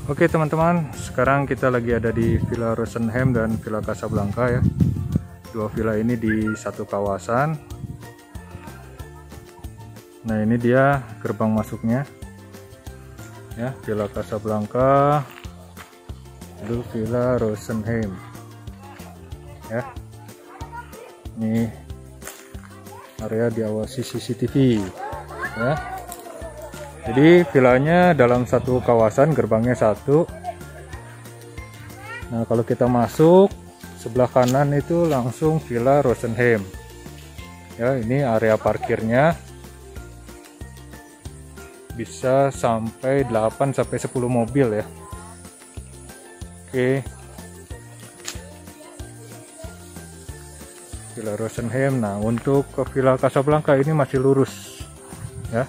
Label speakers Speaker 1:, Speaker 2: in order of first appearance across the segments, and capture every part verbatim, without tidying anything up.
Speaker 1: Oke teman-teman, sekarang kita lagi ada di Villa Rozenheim dan Villa Casablanca ya. Dua villa ini di satu kawasan. Nah ini dia gerbang masuknya ya, Villa Casablanca, lalu Villa Rozenheim ya. Ini area diawasi C C T V ya. Jadi villanya dalam satu kawasan, gerbangnya satu. Nah kalau kita masuk sebelah kanan itu langsung Villa Rozenheim ya. Ini area parkirnya bisa sampai delapan sampai sepuluh mobil ya. Oke, Villa Rozenheim. Nah untuk ke Villa Casablanca ini masih lurus ya.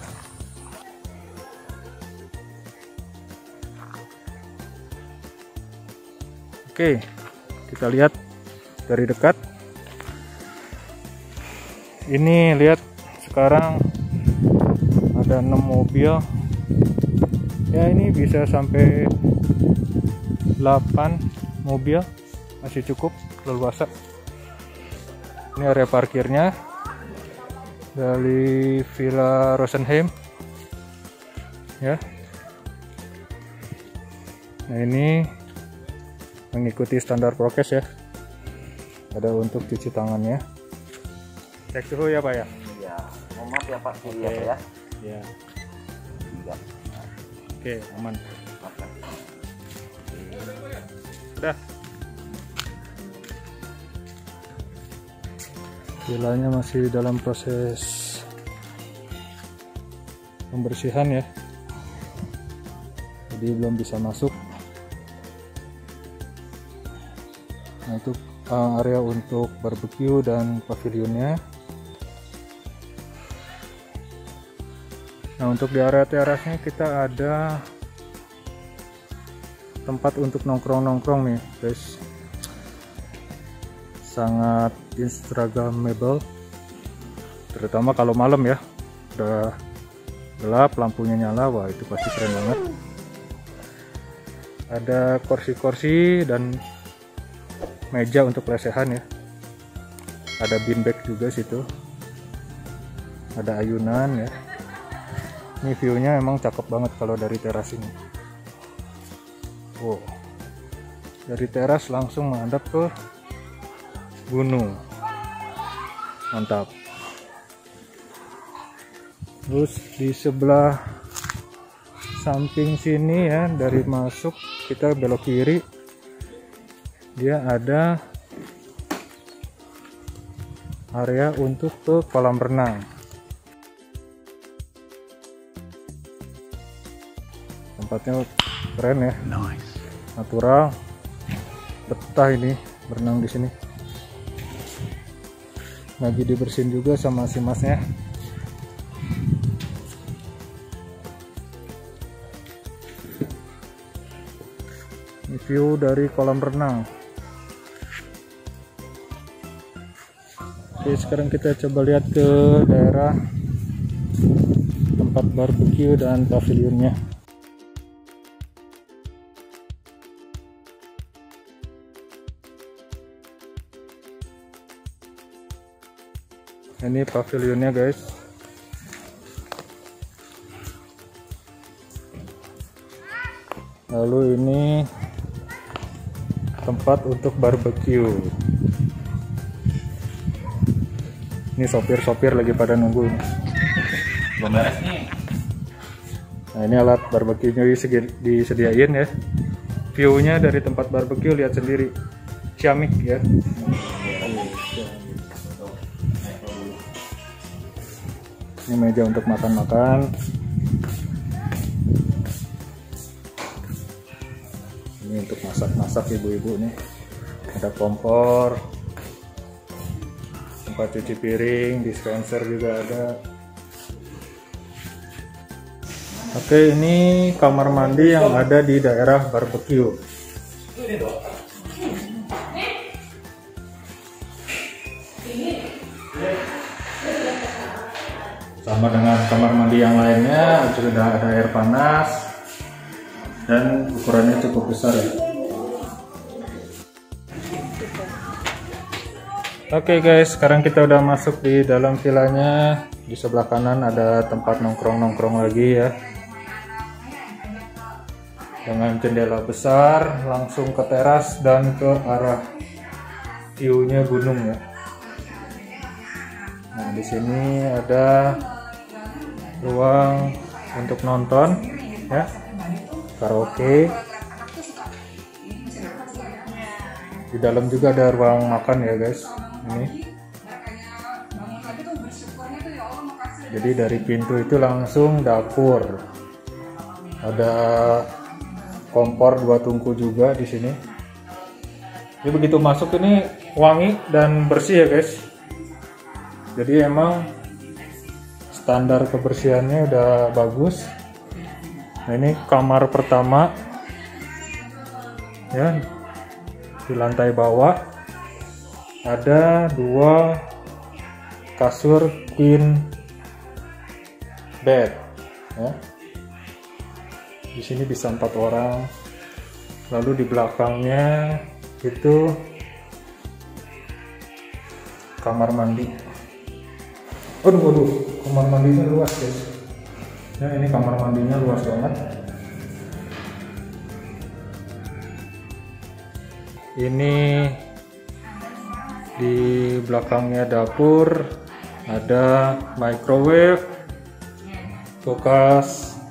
Speaker 1: Oke, kita lihat dari dekat. Ini lihat sekarang ada enam mobil. Ya ini bisa sampai delapan mobil, masih cukup leluasa. Ini area parkirnya dari Villa Rozenheim ya. Nah ini mengikuti standar prokes ya, ada untuk cuci tangannya. Cek suhu ya Pak ya.
Speaker 2: Iya, mohon maaf ya Pak,
Speaker 1: Oke.
Speaker 2: ya ya.
Speaker 1: Ya.
Speaker 2: Iya.
Speaker 1: Oke, aman.
Speaker 2: Makan.
Speaker 1: Udah. Villanya masih dalam proses pembersihan ya, jadi belum bisa masuk. Nah itu area untuk barbecue dan pavilionnya. Nah untuk di area terasnya kita ada tempat untuk nongkrong-nongkrong nih guys, sangat instagramable, terutama kalau malam ya, udah gelap lampunya nyala, wah itu pasti keren banget. Ada kursi-kursi dan meja untuk lesehan ya, ada beanbag juga situ, ada ayunan ya. Ini viewnya emang cakep banget kalau dari teras ini. Wow, dari teras langsung menghadap ke gunung, mantap. Terus di sebelah samping sini ya, dari masuk kita belok kiri, dia ada area untuk ke kolam renang. Tempatnya keren ya, natural, betah ini berenang di sini. Lagi dibersihin juga sama si masnya. Ini view dari kolam renang. Oke, sekarang kita coba lihat ke daerah tempat barbecue dan pavilionnya. Ini pavilionnya guys. Lalu ini tempat untuk barbecue. Ini sopir-sopir lagi pada nunggu.
Speaker 2: Belum beres nih.
Speaker 1: Nah ini alat barbecue-nya disediain ya. View-nya dari tempat barbecue lihat sendiri, ciamik ya. Ini meja untuk makan-makan. Ini untuk masak-masak ibu-ibu nih. Ada kompor, tempat cuci piring, dispenser juga ada. Oke, ini kamar mandi yang ada di daerah barbecue. Sama dengan kamar mandi yang lainnya, sudah ada air panas, dan ukurannya cukup besar ya. Oke okay guys, sekarang kita udah masuk di dalam villanya. Di sebelah kanan ada tempat nongkrong-nongkrong lagi ya, dengan jendela besar langsung ke teras dan ke arah view-nya gunung ya. Nah, di sini ada ruang untuk nonton ya, karaoke. Di dalam juga ada ruang makan ya guys. Ini. Jadi dari pintu itu langsung dapur. Ada kompor dua tungku juga di sini. Jadi begitu masuk ini wangi dan bersih ya guys. Jadi emang standar kebersihannya udah bagus. Nah, ini kamar pertama ya, di lantai bawah ada dua kasur queen bed ya. Di sini bisa empat orang. Lalu di belakangnya itu kamar mandi. Aduh, aduh, kamar mandinya luas guys. Ya, ini kamar mandinya luas banget. Ini di belakangnya dapur, ada microwave, kulkas.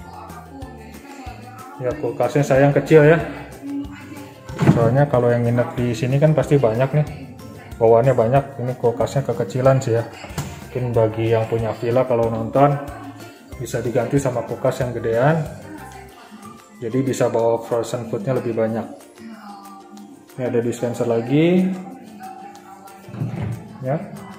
Speaker 1: Ya, kulkasnya saya yang kecil ya. Soalnya kalau yang nginep di sini kan pasti banyak nih. Bawaannya banyak. Ini kulkasnya kekecilan sih ya. Mungkin bagi yang punya villa kalau nonton bisa diganti sama kulkas yang gedean. Jadi bisa bawa frozen foodnya lebih banyak. Ini ada dispenser lagi. Ya.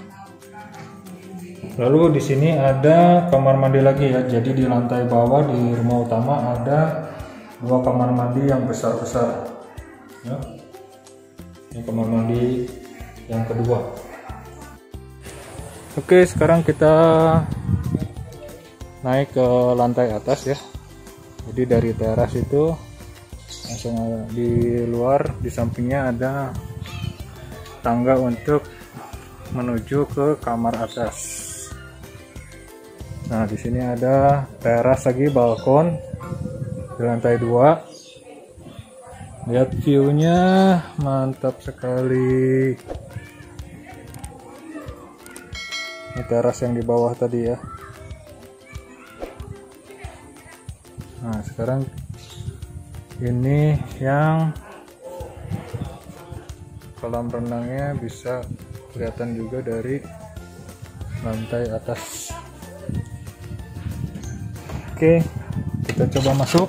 Speaker 1: Lalu di sini ada kamar mandi lagi ya. Jadi di lantai bawah di rumah utama ada dua kamar mandi yang besar-besar. Ya. Ini kamar mandi yang kedua. Oke, sekarang kita naik ke lantai atas ya. Jadi dari teras itu langsung di luar, di sampingnya ada tangga untuk menuju ke kamar atas. Nah, di sini ada teras lagi, balkon di lantai dua. Lihat view-nya, mantap sekali. Ini teras yang di bawah tadi ya. Nah, sekarang ini yang kolam renangnya bisa kelihatan juga dari lantai atas. Oke, kita coba masuk.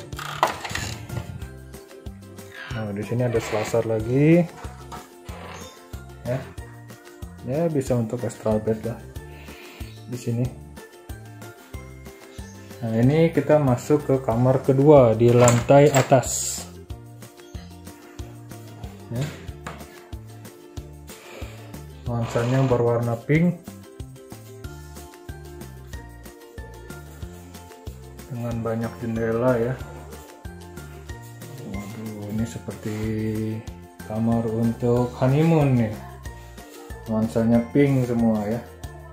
Speaker 1: Nah, di sini ada selasar lagi. Ya. Ya, bisa untuk astral bed lah. Di sini. Nah, ini kita masuk ke kamar kedua di lantai atas. Ya. Nuansanya berwarna pink dengan banyak jendela ya. Waduh, ini seperti kamar untuk honeymoon nih. Nuansanya pink semua ya.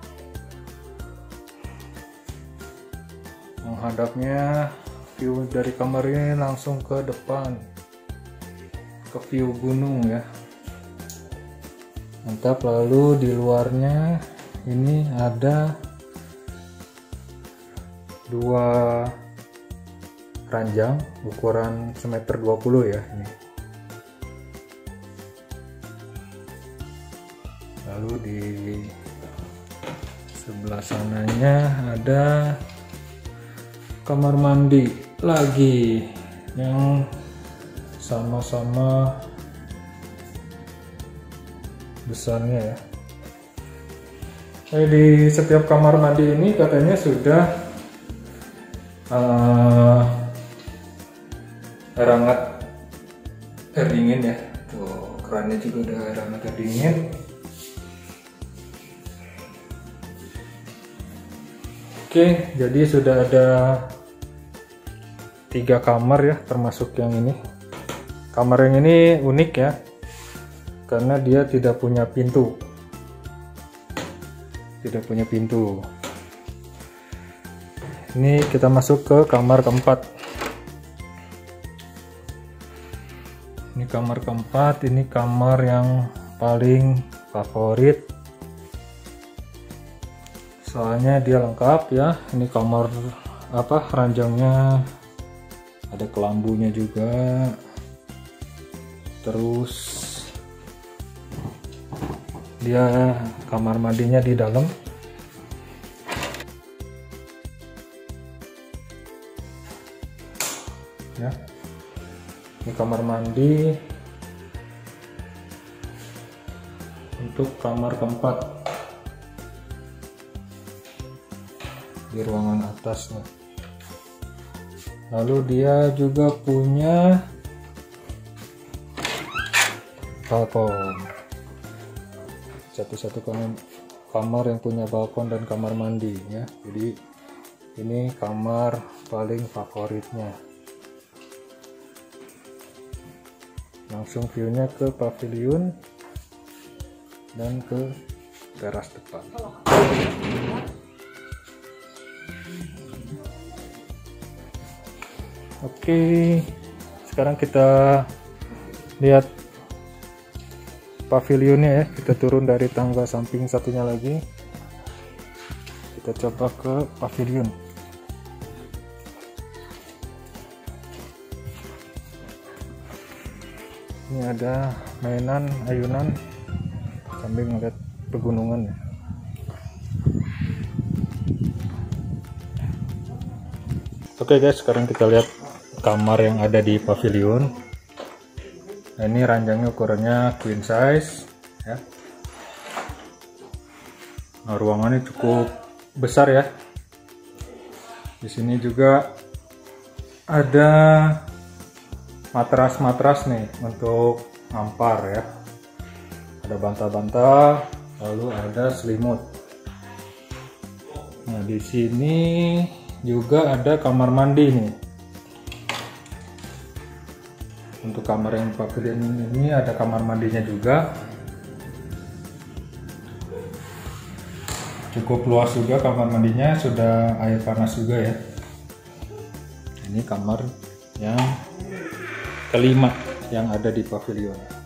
Speaker 1: Menghadapnya view dari kamar ini langsung ke depan, ke view gunung ya. Mantap. Lalu di luarnya ini ada dua ranjang ukuran semeter dua puluh ya ini. Lalu di sebelah sananya ada kamar mandi lagi yang sama-sama besarnya ya. Nah, di setiap kamar mandi ini katanya sudah uh, air hangat, air dingin ya. Tuh, kerannya juga udah air hangat, air dingin. Oke, jadi sudah ada tiga kamar ya, termasuk yang ini. Kamar yang ini unik ya, karena dia tidak punya pintu. Tidak punya pintu. Ini kita masuk ke kamar keempat. Ini kamar keempat, ini kamar yang paling favorit. Soalnya dia lengkap ya. Ini kamar apa? Ranjangnya ada kelambunya juga. Terus dia kamar mandinya di dalam. Ya. Ini kamar mandi untuk kamar keempat di ruangan atasnya. Lalu dia juga punya balkon, satu-satu kamar yang punya balkon dan kamar mandi ya. Jadi ini kamar paling favoritnya. Langsung view-nya ke pavilion dan ke teras depan. Oke, sekarang kita lihat pavilionnya ya. Kita turun dari tangga samping satunya lagi, kita coba ke pavilion. Ini ada mainan ayunan sambil ngeliat pegunungan ya. Oke guys, sekarang kita lihat kamar yang ada di pavilion. Nah, ini ranjangnya ukurannya queen size ya. Nah, ruangannya cukup besar ya. Di sini juga ada matras-matras nih untuk ngampar ya. Ada bantal-bantal, lalu ada selimut. Nah, di sini juga ada kamar mandi nih. Untuk kamar yang pavilion ini ada kamar mandinya juga. Cukup luas juga kamar mandinya, sudah air panas juga ya. Ini kamar yang kelima yang ada di pavilion.